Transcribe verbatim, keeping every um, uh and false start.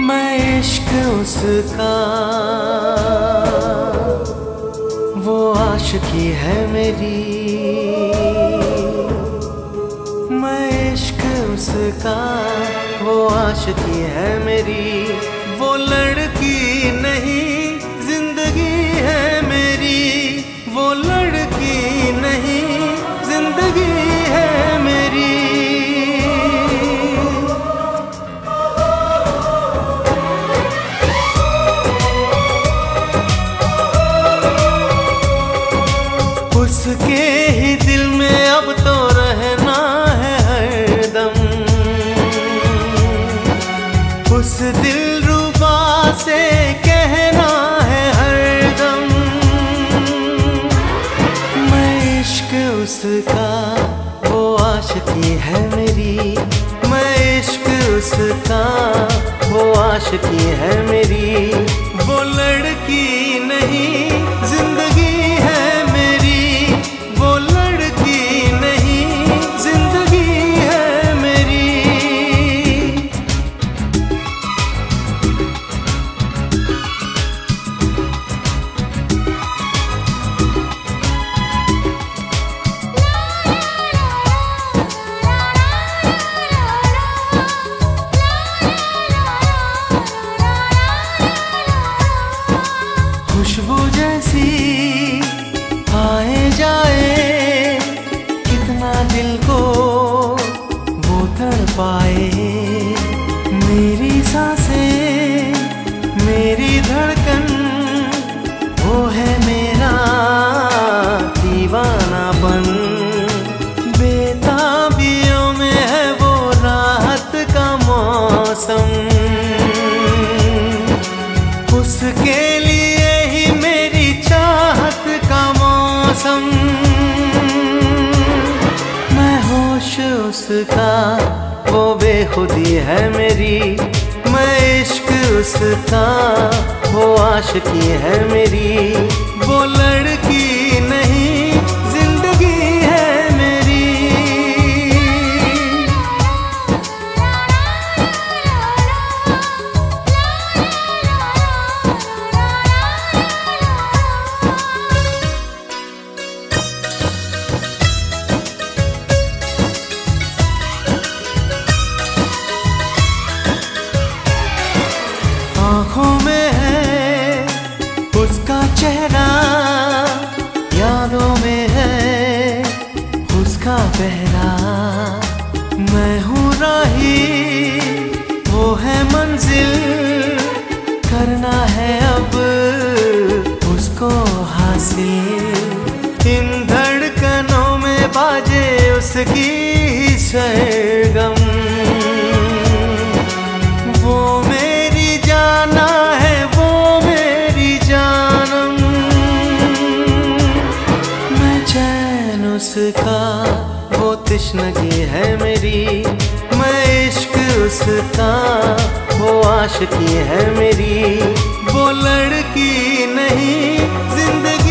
मैं इश्क उसका, वो आशिकी है मेरी। मैं इश्क उसका, वो आशिकी है मेरी। वो लड़की नहीं जिंदगी है मेरी। वो लड़की नहीं जिंदगी है मेरी। उसके ही दिल में अब तो रहना है हरदम। उस दिलरुबा से कहना है हरदम। मैं इश्क उसका, वो आशिकी है मेरी। मैं इश्क उसका, वो आशिकी है मेरी। वो लड़की नहीं जिंदगी है मेरी। वो लड़की नहीं जिंदगी है मेरी। खुशबू जैसी आए जाए, कितना दिल को वो तड़पाए। मेरी सांसें, मेरी धड़कन, वो है मेरा दीवानापन। बेताबियों में है वो राहत का मौसम। उसके लिए ही मेरी चाहत का मौसम। मैं होश उसका, वो बेखुदी है मेरी। मैं इश्क उसका, वो आशिकी है मेरी। वो लड़की नहीं जिंदगी है मेरी। आँखों में है उसका चेहरा, यादों में है उसका पहरा। मैं हूँ राही, वो है मंजिल। करना है अब उसको हासिल। इन धड़कनों में बाजे उसकी ही सरगम। वो मेरी जाना है, वो मेरी जानम। मैं चैन उसका, वो तश्नगी है मेरी। मैं इश्क उसका, वो आशिकी है मेरी। वो लड़की नहीं जिंदगी